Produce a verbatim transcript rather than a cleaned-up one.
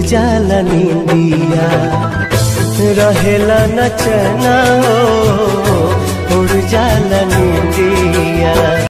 जाला नींदिया रहेला न चैना हो उड़ जाला नींदिया।